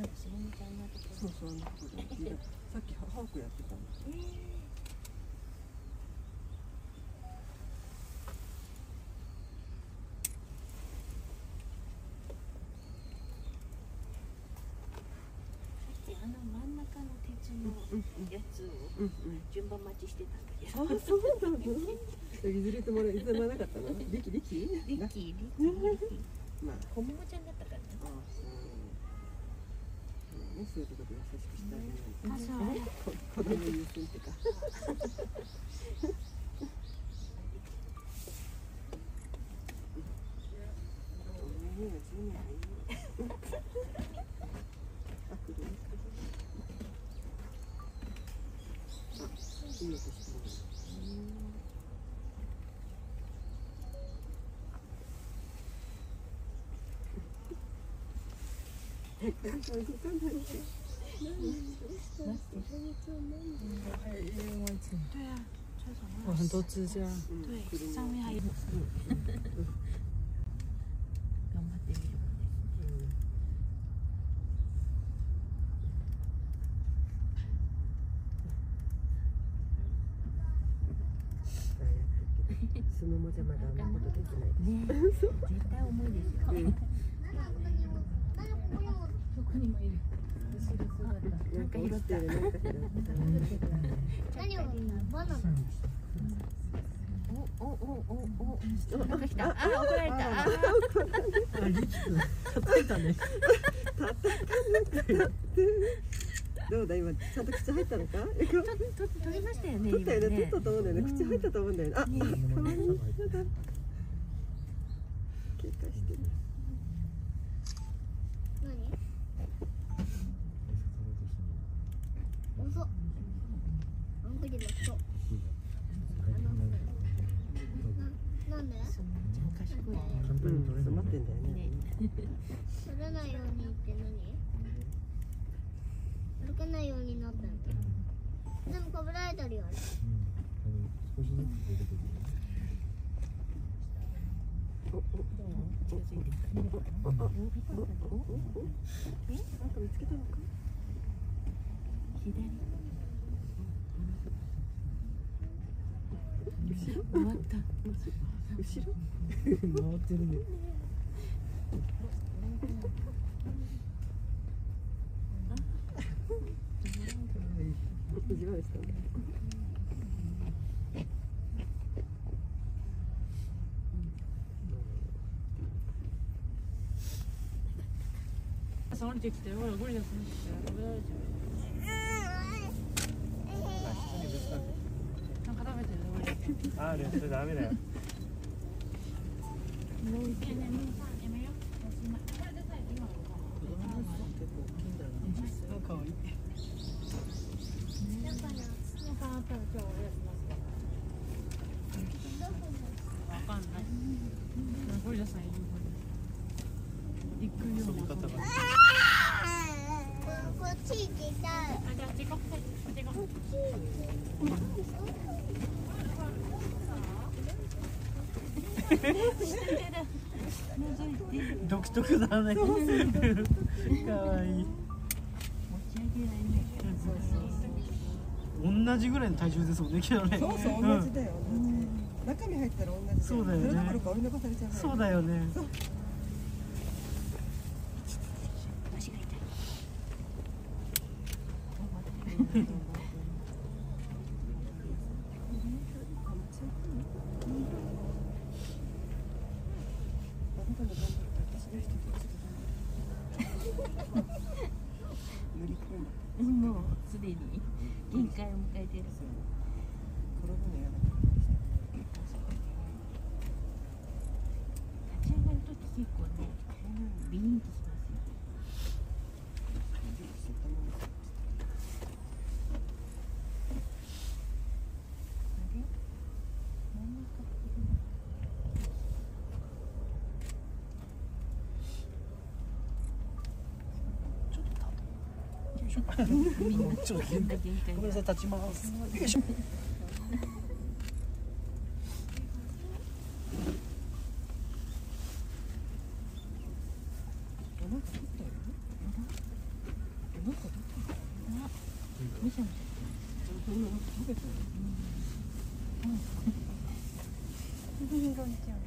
しげみちゃんのところ。 そうそう、あのとこでさっきハークやってたの。 真ん中の鉄のやつを順番待ちしてたんだけど。 あ、そうなの。譲れてもらえ、譲らなかったの。リキ。まあ、 小桃ちゃんだったからね。 ね、そういうとこで優しくしてあげないと。 あ、そう。 子供優先ってか。いい音してる。 对啊，这种哦，很多支架。 对，上面还有。頑張ってみる。 スモモじゃまだあんなことできない。 ね、絶対重いですよ。そこにもいる。なんか拾った。 何をバナナ。 お、なんか来た。あ、怒られた。 あ、リキ君、叩いたね。 どうだ、今ちゃんと口入ったのか。 取りましたよね。 取ったよね、取ったと思うんだよね。口入ったと思うんだよね。あ、可愛い。やだ。警戒してる。 何？遅っ。なんかでもそう。なんで？ 賢いね。 うん、詰まってんだよね。 取らないようにって何？歩けないようになったんだ。でもかぶられたりある。 少しずつ出てくる。 近づいてきた。 なんか見つけたのか。 左。 後ろ。 終わった。 後ろ。 回ってるね。 意地悪したんだ。 降りてきて、ほらゴリラ降りてきて、食べられちゃう。なんか食べてるゴリラ。 ある、それダメだよ。 もう一回ね、やめよう。 可愛い。 だから。 わかんない。ゴリラさんいる。行くような。 こっち行きたい。 あ、じゃあ、あっち行こう。あっち行こう。独特だね。可愛い。 持ち上げられない。 同じぐらいの体重ですもんね、けどね。 そうそう、同じだよ。中身入ったら同じ。 そうだよね。 それどころか追い抜かされちゃう。 そうだよね。 足が痛い。もうすでに限界を迎えてる。 転ぶのやだ。 立ち上がるとき結構ね、ビーンとしますよ。みんなちょっと限界。ごめんなさい、立ちます。よいしょ。 こんにちは。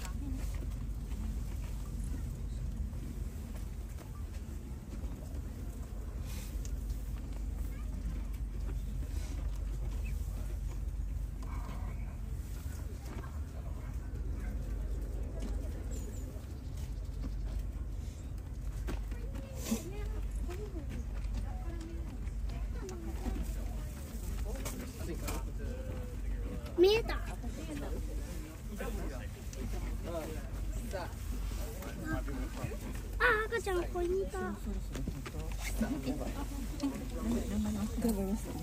見えた。あ、赤ちゃんここにいた。 頑張ります。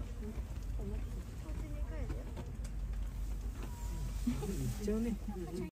一応ね。